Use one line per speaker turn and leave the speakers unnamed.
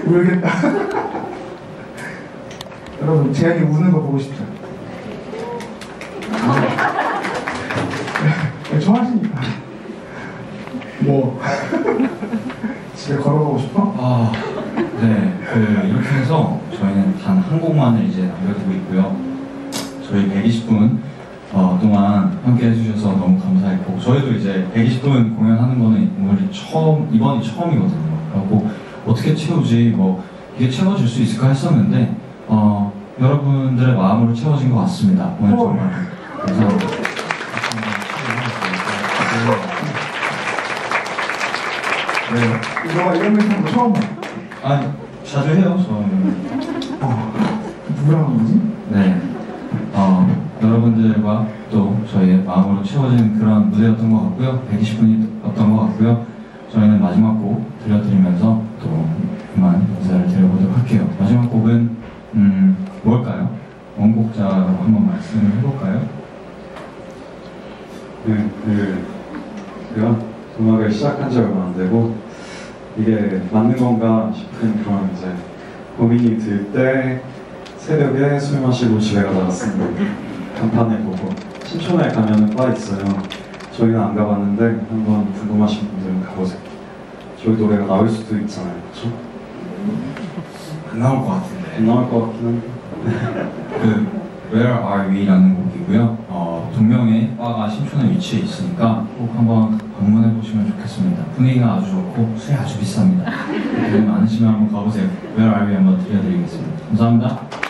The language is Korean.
울겠다. 여러분, 재현이 우는 거 보고 싶죠? 좋아하시니까. 뭐 집에 걸어가고 싶어?
네. 이렇게 해서 저희는 단 한 곡만을 이제 남겨두고 있고요. 저희 120분 동안 함께 해주셔서 너무 감사했고, 저희도 이제 120분 공연하는 거는 이번이 처음이거든요. 그래갖고 어떻게 채우지, 뭐 이게 채워질 수 있을까 했었는데 여러분들의 마음으로 채워진 것 같습니다. 오늘 정말 감사합니다.
네, 너가 이런 멘트 한거 처음 봐.
아니, 자주 해요, 저는.
누구랑 한 거지?
네. 여러분들과 또 저희의 마음으로 채워진 그런 무대였던 것 같고요. 120분이었던 것 같고요. 저희는 마지막 곡 들려드리면서 또 그만 인사를 드려보도록 할게요. 마지막 곡은 뭘까요? 원곡자로 한번 말씀을 해볼까요?
네, 제가 음악을 시작한 지 얼마 안 되고 이게 맞는 건가 싶은 그런 이제 고민이 들 때 새벽에 술 마시고 집에 가다가 왔습니다. 간판에 보고 신촌에 가면은 바 있어요. 저희는 안 가봤는데 한번 궁금하신 분들은 가보세요. 저희 노래가 나올 수도 있잖아요, 그렇죠?
안 나올 것 같은데.
안 나올 것 같긴 한데.
Where Are We라는 곡이고요. 동명의 바가 신촌에 위치해 있으니까 꼭 한번 방문해 보시면 좋겠습니다. 분위기가 아주 좋고 술이 아주 비쌉니다. 돈 많으시면 한번 가보세요. Where Are We 한번 들려드리겠습니다. 감사합니다.